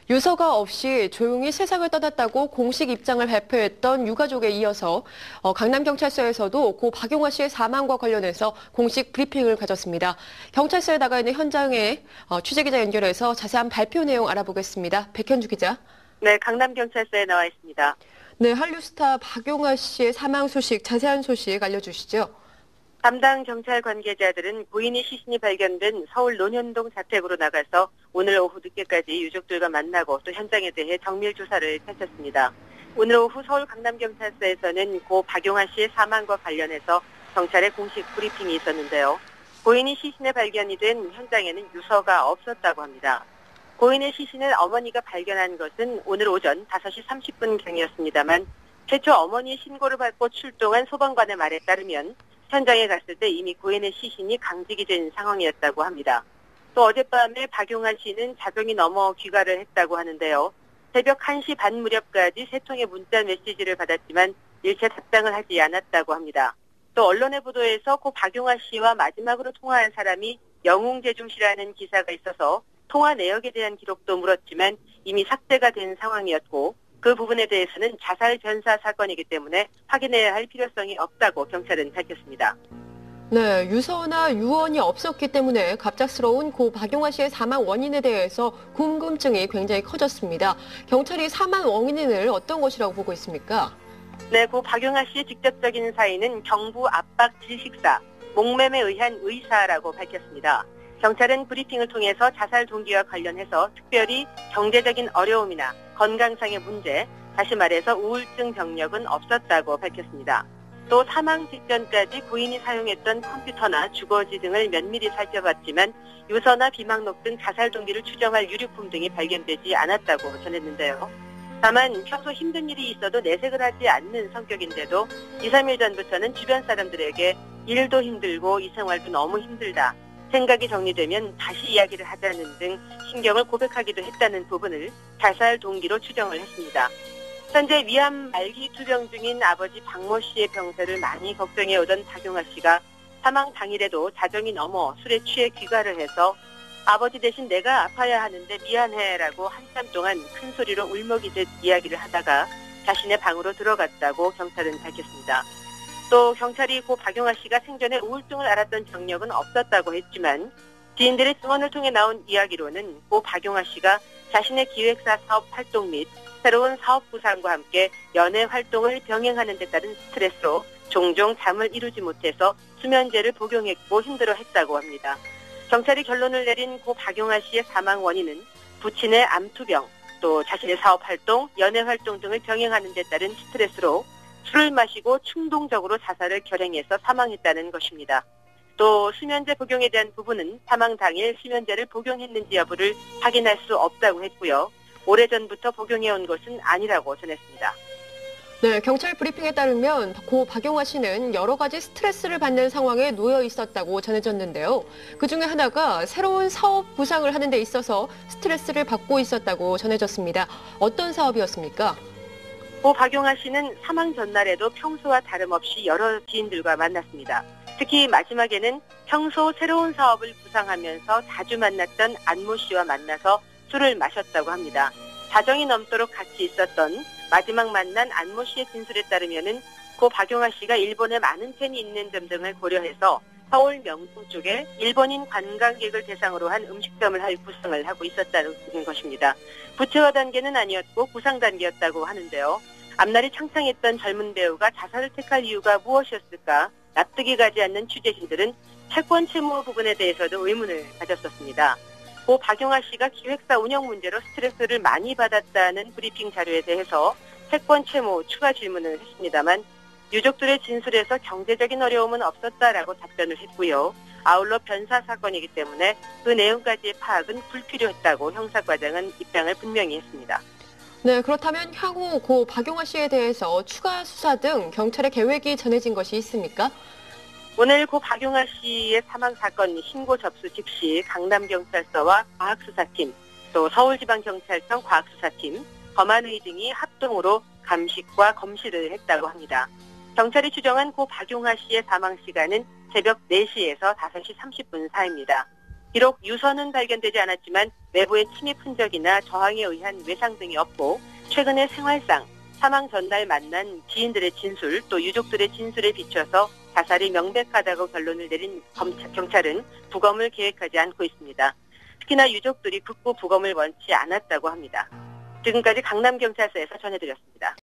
유서가 없이 조용히 세상을 떠났다고 공식 입장을 발표했던 유가족에 이어서 강남경찰서에서도 고 박용화 씨의 사망과 관련해서 공식 브리핑을 가졌습니다. 경찰서에 나가 있는 현장에 취재기자 연결해서 자세한 발표 내용 알아보겠습니다. 백현주 기자. 네, 강남경찰서에 나와 있습니다. 네, 한류 스타 박용화 씨의 사망 소식, 자세한 소식 알려주시죠. 담당 경찰 관계자들은 부인의 시신이 발견된 서울 논현동 자택으로 나가서 오늘 오후 늦게까지 유족들과 만나고 또 현장에 대해 정밀 조사를 펼쳤습니다. 오늘 오후 서울 강남경찰서에서는 고 박용화 씨의 사망과 관련해서 경찰의 공식 브리핑이 있었는데요. 고인이 시신에 발견이 된 현장에는 유서가 없었다고 합니다. 고인의 시신을 어머니가 발견한 것은 오늘 오전 5시 30분경이었습니다만 최초 어머니의 신고를 받고 출동한 소방관의 말에 따르면 현장에 갔을 때 이미 고인의 시신이 강직이 된 상황이었다고 합니다. 또 어젯밤에 박용화 씨는 자정이 넘어 귀가를 했다고 하는데요. 새벽 1시 반 무렵까지 3통의 문자 메시지를 받았지만 일체 답장을 하지 않았다고 합니다. 또 언론의 보도에서 고 박용화 씨와 마지막으로 통화한 사람이 영웅재중 씨라는 기사가 있어서 통화 내역에 대한 기록도 물었지만 이미 삭제가 된 상황이었고 그 부분에 대해서는 자살 변사 사건이기 때문에 확인해야 할 필요성이 없다고 경찰은 밝혔습니다. 네, 유서나 유언이 없었기 때문에 갑작스러운 고 박용화 씨의 사망 원인에 대해서 궁금증이 굉장히 커졌습니다. 경찰이 사망 원인을 어떤 것이라고 보고 있습니까? 네, 고 박용화 씨의 직접적인 사인은 경부 압박 질식사, 목매에 의한 의사라고 밝혔습니다. 경찰은 브리핑을 통해서 자살 동기와 관련해서 특별히 경제적인 어려움이나 건강상의 문제, 다시 말해서 우울증 병력은 없었다고 밝혔습니다. 또 사망 직전까지 고인이 사용했던 컴퓨터나 주거지 등을 면밀히 살펴봤지만 유서나 비망록 등 자살 동기를 추정할 유류품 등이 발견되지 않았다고 전했는데요. 다만 평소 힘든 일이 있어도 내색을 하지 않는 성격인데도 2, 3일 전부터는 주변 사람들에게 일도 힘들고 이 생활도 너무 힘들다. 생각이 정리되면 다시 이야기를 하자는 등 신경을 고백하기도 했다는 부분을 자살 동기로 추정을 했습니다. 현재 위암 말기 투병 중인 아버지 박모 씨의 병세를 많이 걱정해오던 박용화 씨가 사망 당일에도 자정이 넘어 술에 취해 귀가를 해서 아버지 대신 내가 아파야 하는데 미안해라고 한참 동안 큰 소리로 울먹이듯 이야기를 하다가 자신의 방으로 들어갔다고 경찰은 밝혔습니다. 또 경찰이 고 박용화 씨가 생전에 우울증을 앓았던 경력은 없었다고 했지만 지인들의 증언을 통해 나온 이야기로는 고 박용화 씨가 자신의 기획사 사업 활동 및 새로운 사업 부상과 함께 연애 활동을 병행하는 데 따른 스트레스로 종종 잠을 이루지 못해서 수면제를 복용했고 힘들어했다고 합니다. 경찰이 결론을 내린 고 박용화 씨의 사망 원인은 부친의 암투병, 또 자신의 사업 활동, 연애 활동 등을 병행하는 데 따른 스트레스로 술을 마시고 충동적으로 자살을 결행해서 사망했다는 것입니다. 또 수면제 복용에 대한 부분은 사망 당일 수면제를 복용했는지 여부를 확인할 수 없다고 했고요. 오래전부터 복용해온 것은 아니라고 전했습니다. 네, 경찰 브리핑에 따르면 고 박용화 씨는 여러 가지 스트레스를 받는 상황에 놓여 있었다고 전해졌는데요. 그중에 하나가 새로운 사업 부상을 하는 데 있어서 스트레스를 받고 있었다고 전해졌습니다. 어떤 사업이었습니까? 고 박용화 씨는 사망 전날에도 평소와 다름없이 여러 지인들과 만났습니다. 특히 마지막에는 평소 새로운 사업을 구상하면서 자주 만났던 안모 씨와 만나서 술을 마셨다고 합니다. 자정이 넘도록 같이 있었던 마지막 만난 안모 씨의 진술에 따르면은 고 박용화 씨가 일본에 많은 팬이 있는 점 등을 고려해서 서울 명동 쪽에 일본인 관광객을 대상으로 한 음식점을 할 구상을 하고 있었다는 것입니다. 구체화 단계는 아니었고 구상 단계였다고 하는데요. 앞날이 창창했던 젊은 배우가 자살을 택할 이유가 무엇이었을까 납득이 가지 않는 취재진들은 채권 채무 부분에 대해서도 의문을 가졌었습니다. 고 박용화 씨가 기획사 운영 문제로 스트레스를 많이 받았다는 브리핑 자료에 대해서 채권 채무 추가 질문을 했습니다만 유족들의 진술에서 경제적인 어려움은 없었다라고 답변을 했고요. 아울러 변사 사건이기 때문에 그 내용까지의 파악은 불필요했다고 형사과장은 입장을 분명히 했습니다. 네, 그렇다면 향후 고 박용화 씨에 대해서 추가 수사 등 경찰의 계획이 전해진 것이 있습니까? 오늘 고 박용화 씨의 사망 사건 신고 접수 즉시 강남경찰서와 과학수사팀, 또 서울지방경찰청 과학수사팀, 검안의 등이 합동으로 감식과 검시를 했다고 합니다. 경찰이 추정한 고 박용화 씨의 사망 시간은 새벽 4시에서 5시 30분 사이입니다. 비록 유서는 발견되지 않았지만 외부의 침입 흔적이나 저항에 의한 외상 등이 없고 최근의 생활상, 사망 전날 만난 지인들의 진술 또 유족들의 진술에 비춰서 자살이 명백하다고 결론을 내린 경찰은 부검을 계획하지 않고 있습니다. 특히나 유족들이 극구 부검을 원치 않았다고 합니다. 지금까지 강남경찰서에서 전해드렸습니다.